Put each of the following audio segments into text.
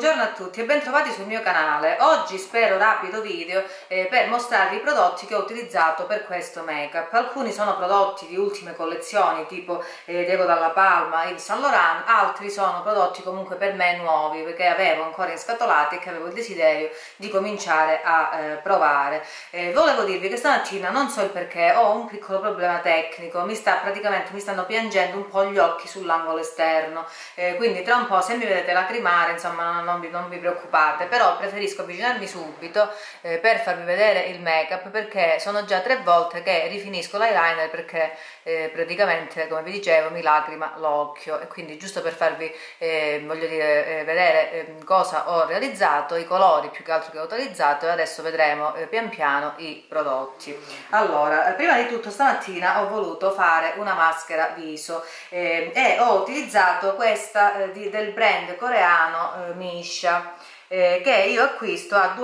buongiorno a tutti e bentrovati sul mio canale. Oggi spero rapido video per mostrarvi i prodotti che ho utilizzato per questo make up. Alcuni sono prodotti di ultime collezioni tipo Diego Dalla Palma, Yves Saint Laurent, altri sono prodotti comunque per me nuovi perché avevo ancora inscatolati e che avevo il desiderio di cominciare a provare. Volevo dirvi che stamattina non so il perché ho un piccolo problema tecnico, mi stanno piangendo un po' gli occhi sull'angolo esterno, quindi tra un po' se mi vedete lacrimare insomma non vi preoccupate, però preferisco avvicinarmi subito per farvi vedere il make up, perché sono già 3 volte che rifinisco l'eyeliner perché praticamente, come vi dicevo, mi lacrima l'occhio, e quindi giusto per farvi voglio dire vedere cosa ho realizzato, i colori più che altro che ho utilizzato, e adesso vedremo pian piano i prodotti. Allora, prima di tutto stamattina ho voluto fare una maschera viso e ho utilizzato questa del brand coreano Missha, che io acquisto a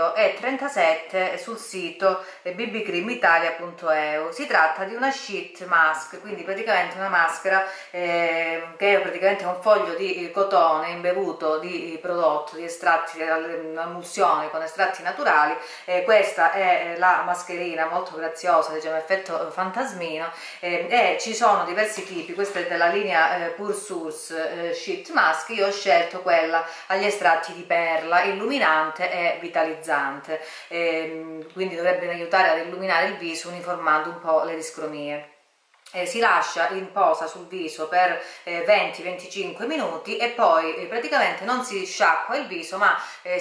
2,37 € sul sito bbcreamitalia.eu. Si tratta di una sheet mask, quindi praticamente una maschera che è praticamente un foglio di cotone imbevuto di prodotto, di estratti, un'emulsione con estratti naturali. Questa è la mascherina molto graziosa, diciamo effetto fantasmino, e ci sono diversi tipi. Questa è della linea Pure Source Sheet Mask. Io ho scelto quella agli estratti di perla, illuminante e vitalizzante, quindi dovrebbe aiutare ad illuminare il viso uniformando un po' le discromie. Si lascia in posa sul viso per 20-25 minuti e poi praticamente non si sciacqua il viso, ma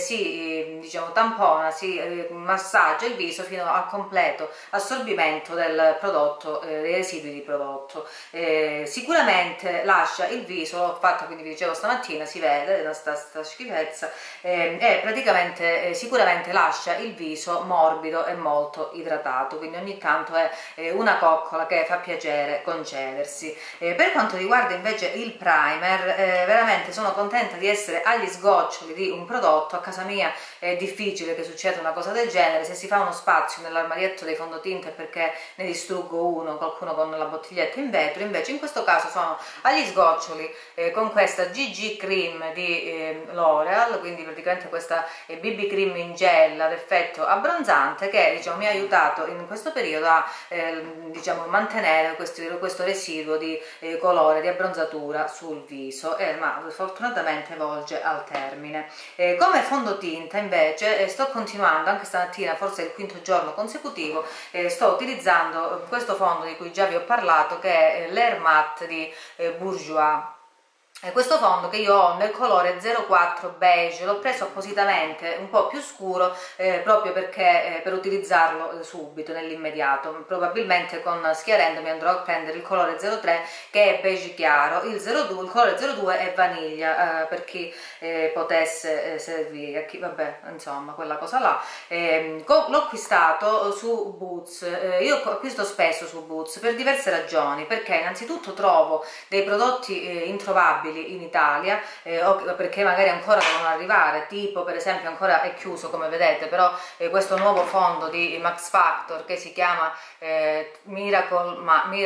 si diciamo tampona, si massaggia il viso fino al completo assorbimento del prodotto, dei residui di prodotto. Sicuramente lascia il viso, l'ho fatta, quindi vi dicevo stamattina, si vede sta schifezza, e praticamente sicuramente lascia il viso morbido e molto idratato, quindi ogni tanto è una coccola che fa piacere concedersi. Per quanto riguarda invece il primer, veramente sono contenta di essere agli sgoccioli di un prodotto. A casa mia è difficile che succeda una cosa del genere, se si fa uno spazio nell'armadietto dei fondotinta è perché ne distruggo uno, qualcuno con la bottiglietta in vetro. Invece in questo caso sono agli sgoccioli con questa GG Cream di L'Oreal, quindi praticamente questa BB Cream in gel ad effetto abbronzante, che diciamo mi ha aiutato in questo periodo a diciamo mantenere questo residuo di colore, di abbronzatura sul viso, ma fortunatamente volge al termine. Come fondotinta invece sto continuando, anche stamattina, forse è il 5° giorno consecutivo, sto utilizzando questo fondo di cui già vi ho parlato, che è l'Air Matte di Bourjois. Questo fondo che io ho nel colore 04 beige, l'ho preso appositamente un po' più scuro proprio perché per utilizzarlo subito nell'immediato. Probabilmente schiarendomi andrò a prendere il colore 03 che è beige chiaro, il colore 02 è vaniglia, per chi potesse servire, a chi, vabbè, insomma quella cosa là. L'ho acquistato su Boots. Io acquisto spesso su Boots per diverse ragioni, perché innanzitutto trovo dei prodotti introvabili in Italia, o perché magari ancora devono arrivare, tipo per esempio ancora è chiuso come vedete, però questo nuovo fondo di Max Factor che si chiama Miracle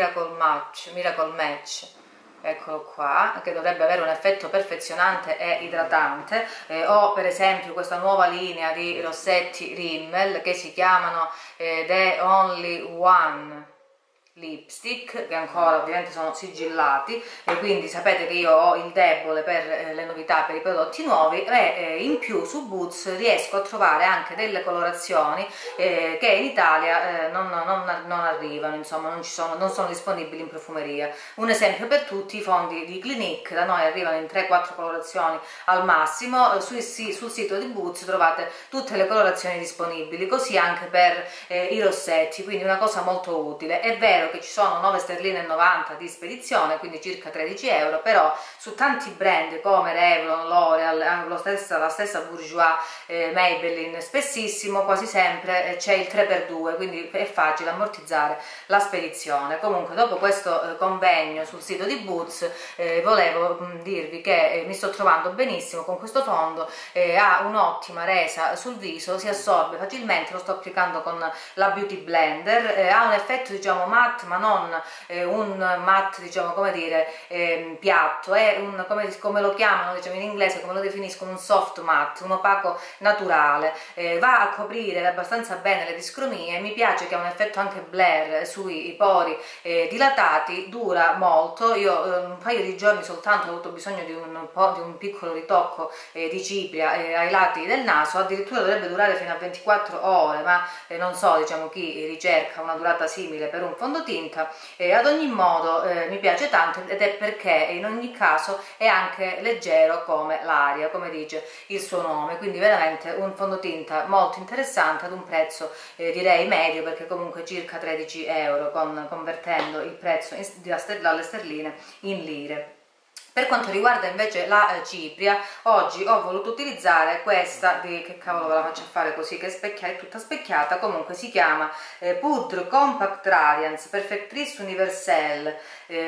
Match, eccolo qua, che dovrebbe avere un effetto perfezionante e idratante, o per esempio questa nuova linea di rossetti Rimmel che si chiamano The Only One lipstick, che ancora ovviamente sono sigillati, e quindi sapete che io ho il debole per le novità, per i prodotti nuovi, e in più su Boots riesco a trovare anche delle colorazioni che in Italia non arrivano, insomma non sono disponibili in profumeria. Un esempio per tutti: i fondi di Clinique da noi arrivano in 3-4 colorazioni al massimo, sul sito di Boots trovate tutte le colorazioni disponibili, così anche per i rossetti, quindi una cosa molto utile. È vero che ci sono 9,90 sterline di spedizione, quindi circa 13 €, però su tanti brand come Revlon, L'Oreal, la stessa Bourjois, Maybelline, spessissimo, quasi sempre c'è il 3x2, quindi è facile ammortizzare la spedizione. Comunque, dopo questo convegno sul sito di Boots, volevo dirvi che mi sto trovando benissimo con questo fondo, ha un'ottima resa sul viso, si assorbe facilmente, lo sto applicando con la Beauty Blender, ha un effetto diciamo matte matte, ma non un matte, diciamo, come dire, piatto, è un, come lo chiamano, diciamo in inglese, come lo definiscono, un soft matte, un opaco naturale, va a coprire abbastanza bene le discromie. Mi piace che ha un effetto anche blur sui pori dilatati, dura molto. Io un paio di giorni soltanto ho avuto bisogno di un piccolo ritocco di cipria ai lati del naso, addirittura dovrebbe durare fino a 24 ore, ma non so, diciamo, chi ricerca una durata simile per un fondotinta. Ad ogni modo mi piace tanto, ed è perché in ogni caso è anche leggero come l'aria, come dice il suo nome, quindi veramente un fondotinta molto interessante ad un prezzo direi medio, perché comunque circa 13 euro convertendo il prezzo dalle sterline in lire. Per quanto riguarda invece la cipria, oggi ho voluto utilizzare questa che cavolo ve la faccio fare così, che è tutta specchiata. Comunque si chiama Poudre Compact Radiance Perfectrice Universelle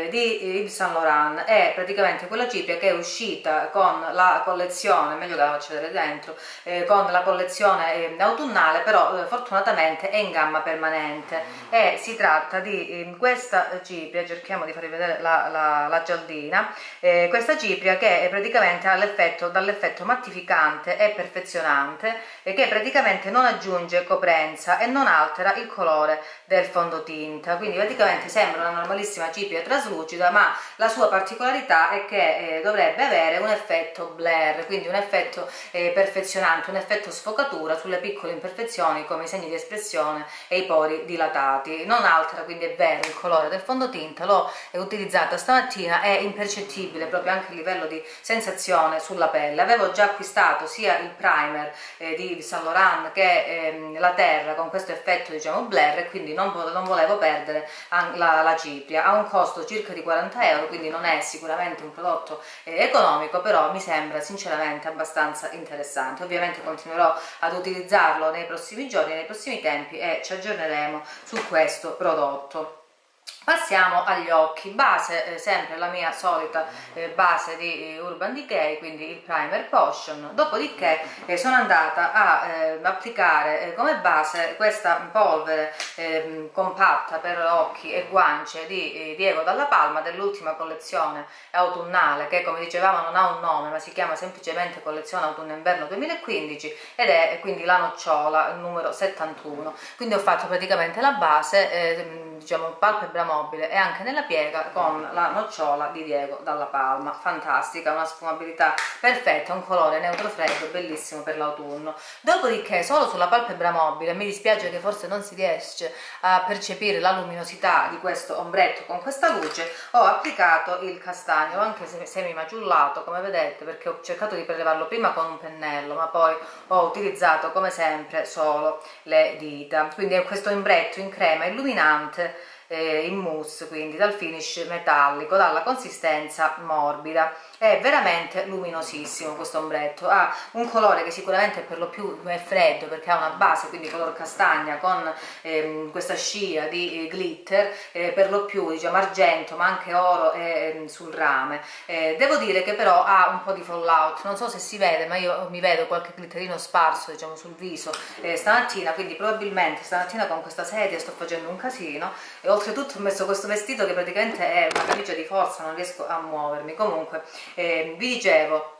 di Yves Saint Laurent. È praticamente quella cipria che è uscita con la collezione, meglio che la faccio vedere dentro, con la collezione autunnale, però fortunatamente è in gamma permanente, e si tratta di questa cipria. Cerchiamo di farvi vedere la gialdina. Questa cipria che praticamente ha dall'effetto mattificante e perfezionante, e che praticamente non aggiunge coprenza e non altera il colore del fondotinta, quindi praticamente sembra una normalissima cipria traslucida, ma la sua particolarità è che dovrebbe avere un effetto blur, quindi un effetto perfezionante, un effetto sfocatura sulle piccole imperfezioni come i segni di espressione e i pori dilatati. Non altera, quindi è vero, il colore del fondotinta. L'ho utilizzata stamattina, è impercettibile proprio anche a livello di sensazione sulla pelle. Avevo già acquistato sia il primer di Saint Laurent che la terra con questo effetto, diciamo, blur, e quindi non volevo perdere la cipria. Ha un costo circa di 40 euro, quindi non è sicuramente un prodotto economico, però mi sembra sinceramente abbastanza interessante. Ovviamente continuerò ad utilizzarlo nei prossimi giorni, nei prossimi tempi, e ci aggiorneremo su questo prodotto. Passiamo agli occhi, base sempre la mia solita base di Urban Decay, quindi il Primer Potion. Dopodiché sono andata a applicare come base questa polvere compatta per occhi e guance di Diego Dalla Palma, dell'ultima collezione autunnale, che come dicevamo non ha un nome, ma si chiama semplicemente collezione autunno-inverno 2015, ed è quindi la nocciola numero 71. Quindi ho fatto praticamente la base, diciamo, palpebra mobile e anche nella piega con la nocciola di Diego Dalla Palma. Fantastica, una sfumabilità perfetta, un colore neutro freddo bellissimo per l'autunno. Dopodiché solo sulla palpebra mobile, mi dispiace che forse non si riesce a percepire la luminosità di questo ombretto con questa luce, ho applicato il castagno, anche se semi maciullato come vedete, perché ho cercato di prelevarlo prima con un pennello, ma poi ho utilizzato come sempre solo le dita. Quindi è questo ombretto in crema illuminante in mousse, quindi dal finish metallico, dalla consistenza morbida. È veramente luminosissimo questo ombretto, ha un colore che sicuramente per lo più è freddo, perché ha una base quindi color castagna con questa scia di glitter, per lo più diciamo argento, ma anche oro sul rame. Devo dire che però ha un po' di fallout, non so se si vede, ma io mi vedo qualche glitterino sparso, diciamo, sul viso stamattina, quindi probabilmente stamattina con questa sedia sto facendo un casino, e oltretutto ho messo questo vestito che praticamente è una camicia di forza, non riesco a muovermi. Comunque vi dicevo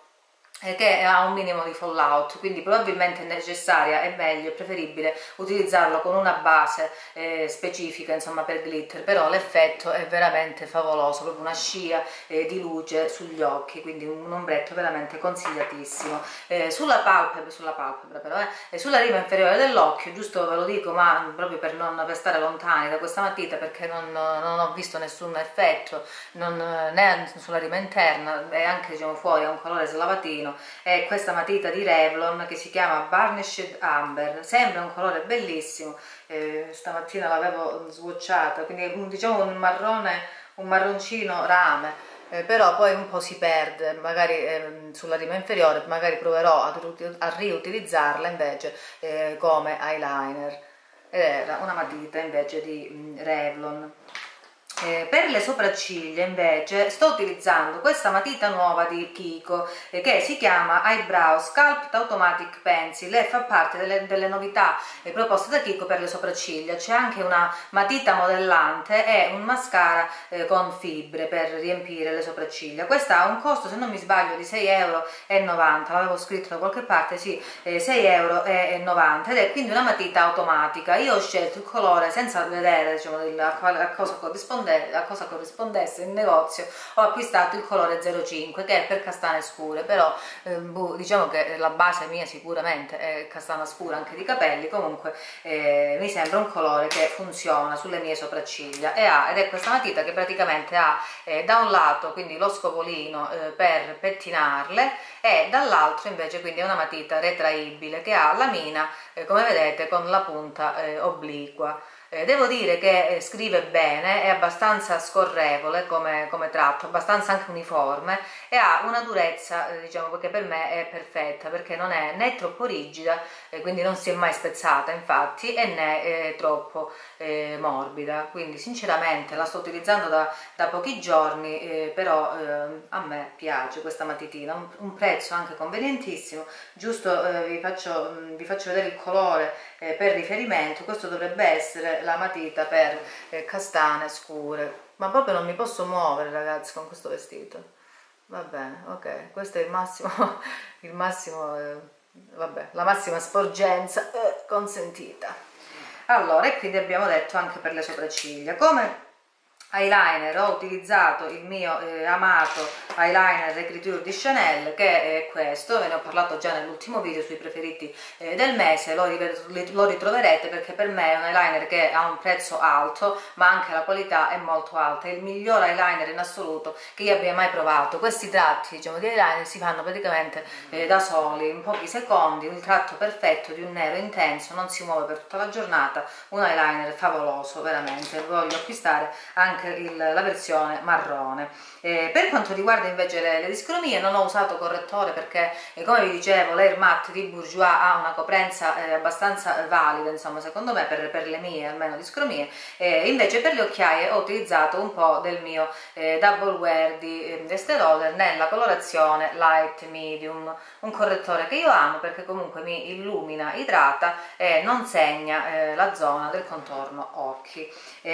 che ha un minimo di fallout, quindi probabilmente è necessaria, è meglio, è preferibile utilizzarlo con una base specifica, insomma, per glitter, però l'effetto è veramente favoloso, proprio una scia di luce sugli occhi, quindi un ombretto veramente consigliatissimo. Sulla palpebra però, sulla riva inferiore dell'occhio, giusto ve lo dico, ma proprio per stare lontani da questa matita, perché non ho visto nessun effetto, né sulla riva interna, e anche, diciamo, fuori ha un colore slavatino. È questa matita di Revlon che si chiama Burnished Amber, sembra un colore bellissimo, stamattina l'avevo swatchata, quindi diciamo un marroncino rame, però poi un po' si perde, magari sulla riva inferiore, magari proverò a riutilizzarla invece come eyeliner. Ed era una matita invece di Revlon. Per le sopracciglia invece sto utilizzando questa matita nuova di Kiko che si chiama Eyebrow Sculpt Automatic Pencil e fa parte delle novità proposte da Kiko per le sopracciglia. C'è anche una matita modellante e un mascara con fibre per riempire le sopracciglia. Questa ha un costo, se non mi sbaglio, di 6,90 €, l'avevo scritto da qualche parte, sì, 6,90 € ed è quindi una matita automatica. Io ho scelto il colore senza vedere, diciamo, a cosa corrispondesse in negozio. Ho acquistato il colore 05 che è per castane scure, però diciamo che la base mia sicuramente è castana scura anche di capelli. Comunque mi sembra un colore che funziona sulle mie sopracciglia ed è questa matita che praticamente ha da un lato quindi lo scovolino per pettinarle e dall'altro invece quindi è una matita retraibile che ha la mina come vedete con la punta obliqua. Devo dire che scrive bene, è abbastanza scorrevole come tratto, abbastanza anche uniforme e ha una durezza, diciamo, che per me è perfetta perché non è né troppo rigida, quindi non si è mai spezzata infatti, e né troppo morbida. Quindi sinceramente la sto utilizzando da pochi giorni, però a me piace questa matitina, un prezzo anche convenientissimo. Giusto vi faccio vedere il colore per riferimento. Questo dovrebbe essere la matita per castane scure, ma proprio non mi posso muovere ragazzi con questo vestito. Va bene, ok, questo è il massimo vabbè, la massima sporgenza consentita. Allora, e quindi abbiamo detto anche per le sopracciglia. Come eyeliner ho utilizzato il mio amato eyeliner Écriture di Chanel, che è questo, ve ne ho parlato già nell'ultimo video sui preferiti del mese, lo ritroverete perché per me è un eyeliner che ha un prezzo alto ma anche la qualità è molto alta, è il miglior eyeliner in assoluto che io abbia mai provato. Questi tratti, diciamo, di eyeliner si fanno praticamente da soli, in pochi secondi, un tratto perfetto di un nero intenso, non si muove per tutta la giornata, un eyeliner favoloso veramente. Voglio acquistare anche la versione marrone. Per quanto riguarda invece le discromie, non ho usato correttore perché come vi dicevo l'Air Matte di Bourjois ha una coprenza abbastanza valida, insomma, secondo me per le mie almeno discromie. Invece per le occhiaie ho utilizzato un po' del mio Double Wear di Estée Lauder nella colorazione Light Medium, un correttore che io amo perché comunque mi illumina, idrata e non segna la zona del contorno occhi.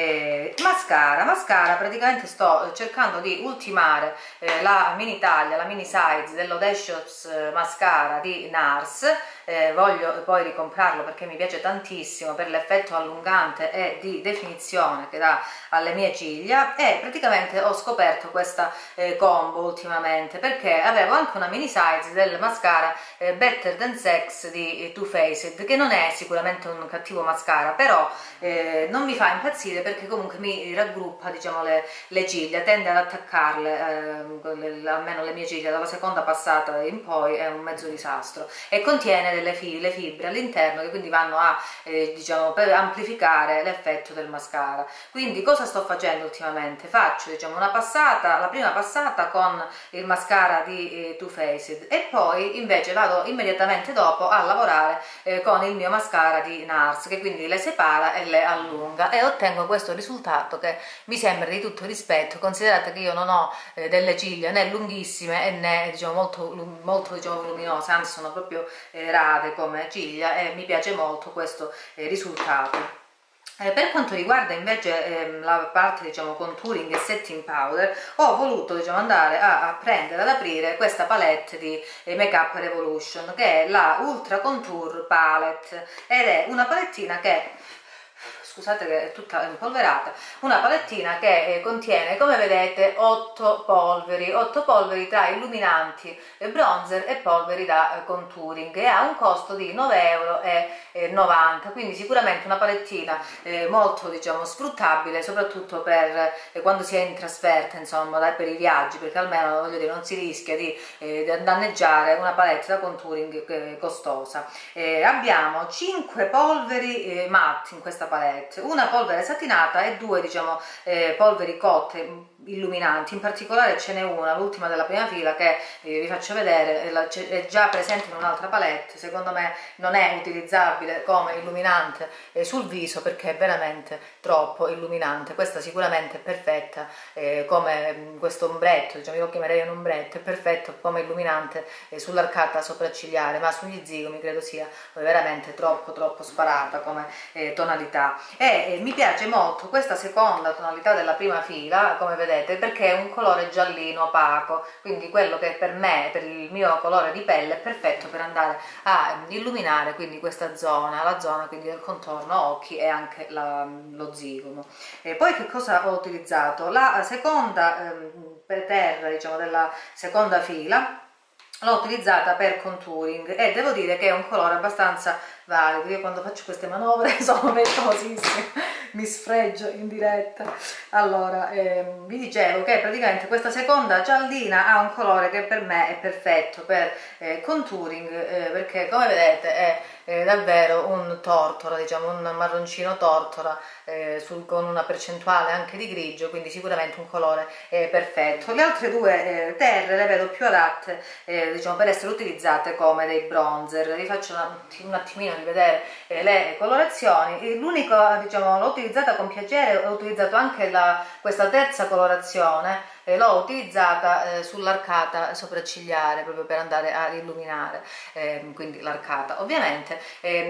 Mascara, praticamente sto cercando di ultimare la mini taglia, la mini size dell'Audacious mascara di NARS. Voglio poi ricomprarlo perché mi piace tantissimo per l'effetto allungante e di definizione che dà alle mie ciglia, e praticamente ho scoperto questa combo ultimamente perché avevo anche una mini size del mascara Better Than Sex di Too Faced, che non è sicuramente un cattivo mascara, però non mi fa impazzire perché comunque mi raggruppa, diciamo, le ciglia, tende ad attaccarle, almeno le mie ciglia dalla seconda passata in poi è un mezzo disastro, e contiene le fibre all'interno che quindi vanno a diciamo, per amplificare l'effetto del mascara. Quindi cosa sto facendo ultimamente? Faccio, diciamo, la prima passata con il mascara di Too Faced e poi invece vado immediatamente dopo a lavorare con il mio mascara di NARS, che quindi le separa e le allunga, e ottengo questo risultato che mi sembra di tutto rispetto, considerate che io non ho delle ciglia né lunghissime né, diciamo, molto diciamo, luminose, anzi sono proprio rade come ciglia, e mi piace molto questo risultato. Per quanto riguarda invece la parte, diciamo, contouring e setting powder, ho voluto, diciamo, andare a prendere, ad aprire questa palette di Make Up Revolution, che è la Ultra Contour Palette, ed è una palettina che, scusate che è tutta impolverata, una palettina che contiene, come vedete, 8 polveri tra illuminanti, bronzer e polveri da contouring, e ha un costo di 9,90 €, quindi sicuramente una palettina molto, diciamo, sfruttabile, soprattutto per quando si è in trasferta, insomma, per i viaggi, perché almeno, voglio dire, non si rischia di danneggiare una palette da contouring costosa. Abbiamo 5 polveri matte in questa palette, una polvere satinata e 2, diciamo, polveri cotte illuminanti, in particolare ce n'è una, l'ultima della prima fila, che vi faccio vedere, è già presente in un'altra palette. Secondo me non è utilizzabile come illuminante sul viso perché è veramente troppo illuminante. Questa sicuramente è perfetta come questo ombretto, diciamo, io lo chiamerei un ombretto, è perfetto come illuminante sull'arcata sopraccigliare, ma sugli zigomi credo sia veramente troppo sparata come tonalità. E mi piace molto questa seconda tonalità della prima fila, come vedete, perché è un colore giallino opaco, quindi quello che per me, per il mio colore di pelle, è perfetto per andare a illuminare quindi questa zona, la zona quindi del contorno occhi e anche lo zigomo. E poi che cosa ho utilizzato? La seconda terra, diciamo, della seconda fila l'ho utilizzata per contouring e devo dire che è un colore abbastanza valido. Io quando faccio queste manovre sono pericolosissima, mi sfregio in diretta. Allora, vi dicevo che praticamente questa seconda giallina ha un colore che per me è perfetto per contouring, perché come vedete è davvero un tortora, diciamo un marroncino tortora, con una percentuale anche di grigio, quindi sicuramente un colore perfetto. Le altre due terre le vedo più adatte diciamo, per essere utilizzate come dei bronzer. Vi faccio un attimino di vedere le colorazioni. L'unico, diciamo, l'ho utilizzata con piacere, ho utilizzato anche questa terza colorazione, l'ho utilizzata sull'arcata sopraccigliare proprio per andare a illuminare quindi l'arcata ovviamente.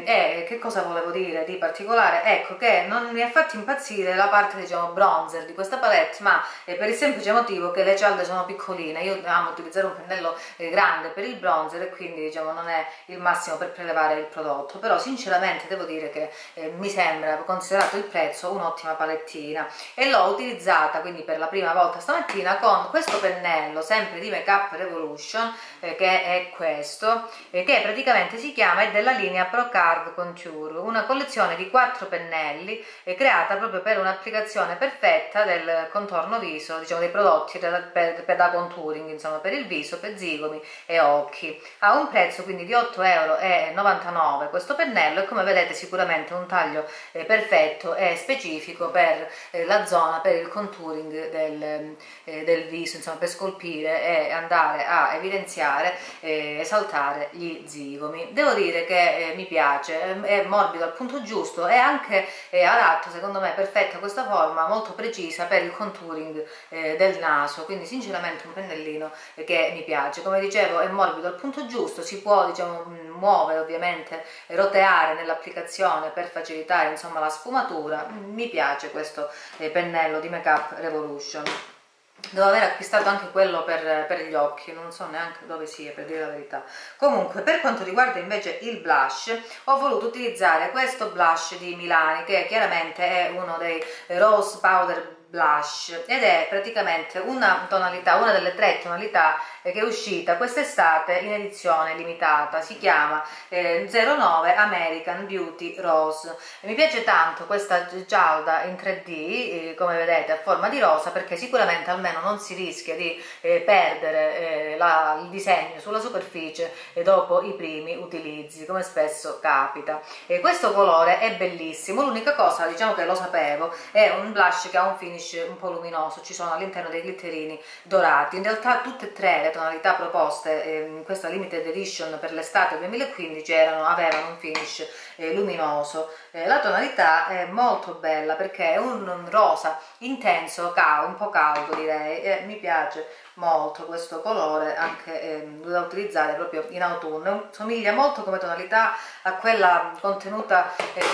E che cosa volevo dire di particolare? Ecco che non mi ha fatto impazzire la parte, diciamo, bronzer di questa palette, ma per il semplice motivo che le cialde sono piccoline. Io amo utilizzare un pennello grande per il bronzer e quindi, diciamo, non è il massimo per prelevare il prodotto, però sinceramente devo dire che mi sembra, considerato il prezzo, un'ottima palettina, e l'ho utilizzata quindi per la prima volta stamattina con questo pennello sempre di Make Up Revolution, che è questo, che praticamente si chiama, è della linea Pro Carve Contour, una collezione di 4 pennelli creata proprio per un'applicazione perfetta del contorno viso, diciamo dei prodotti per da contouring, insomma, per il viso, per zigomi e occhi. Ha un prezzo quindi di 8,99 € questo pennello, e come vedete sicuramente un taglio perfetto e specifico per la zona, per il contouring del viso, insomma, per scolpire e andare a evidenziare esaltare gli zigomi. Devo dire che mi piace, è morbido al punto giusto e anche adatto, secondo me, perfetta questa forma, molto precisa per il contouring del naso, quindi sinceramente un pennellino che mi piace. Come dicevo, è morbido al punto giusto, si può, diciamo, muovere, ovviamente roteare nell'applicazione per facilitare, insomma, la sfumatura. Mi piace questo pennello di Make Up Revolution. Devo aver acquistato anche quello per gli occhi, non so neanche dove sia, per dire la verità. Comunque, per quanto riguarda invece il blush, ho voluto utilizzare questo blush di Milani, che chiaramente è uno dei Rose Powder Blush, ed è praticamente una tonalità, una delle 3 tonalità che è uscita quest'estate in edizione limitata. Si chiama 09 American Beauty Rose. Mi piace tanto questa gialda in 3D, come vedete, a forma di rosa, perché sicuramente almeno non si rischia di perdere il disegno sulla superficie dopo i primi utilizzi, come spesso capita. Questo colore è bellissimo. L'unica cosa, diciamo, che lo sapevo, è un blush che ha un finish un po' luminoso, ci sono all'interno dei glitterini dorati. In realtà tutte e 3 le tonalità proposte in questa limited edition per l'estate 2015 avevano un finish luminoso. La tonalità è molto bella perché è un rosa intenso, un po' caldo direi, e mi piace molto questo colore, anche da utilizzare proprio in autunno. Somiglia molto come tonalità a quella contenuta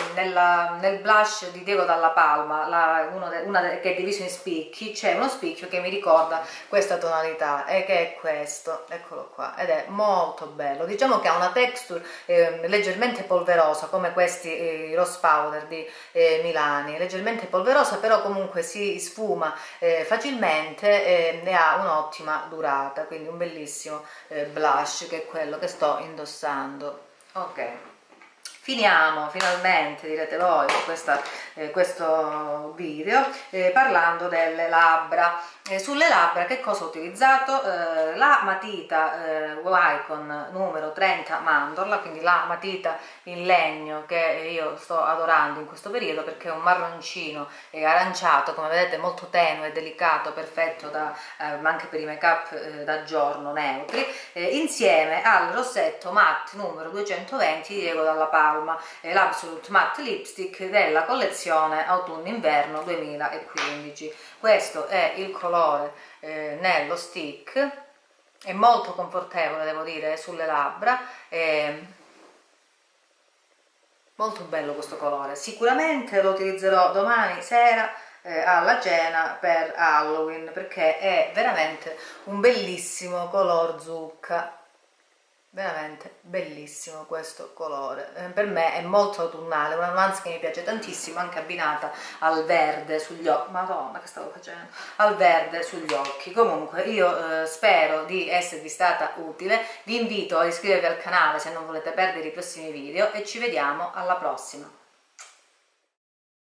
nel blush di Diego Dalla Palma, che è diviso in spicchi. C'è uno spicchio che mi ricorda questa tonalità, e che è questo, eccolo qua, ed è molto bello. Diciamo che ha una texture leggermente polverosa, come questi Rose Powder di Milani, leggermente polverosa, però comunque si sfuma facilmente e ha un'ottima durata, quindi un bellissimo blush, che è quello che sto indossando. Ok, finiamo finalmente, direte voi, con questa questo video parlando delle labbra. Sulle labbra che cosa ho utilizzato? La matita Wycon numero 30 mandorla, quindi la matita in legno che io sto adorando in questo periodo, perché è un marroncino e aranciato, come vedete, molto tenue, delicato, perfetto anche per i make up da giorno neutri, insieme al rossetto matte numero 220 di Diego Dalla Palma, l'Absolute Matte Lipstick della collezione autunno-inverno 2015. Questo è il colore nello stick, è molto confortevole, devo dire, sulle labbra, molto bello questo colore. Sicuramente lo utilizzerò domani sera alla cena per Halloween, perché è veramente un bellissimo color zucca, veramente bellissimo questo colore. Per me è molto autunnale, una nuance che mi piace tantissimo, anche abbinata al verde sugli occhi. Madonna, che stavo facendo? Al verde sugli occhi. Comunque io spero di esservi stata utile, vi invito a iscrivervi al canale se non volete perdere i prossimi video e ci vediamo alla prossima.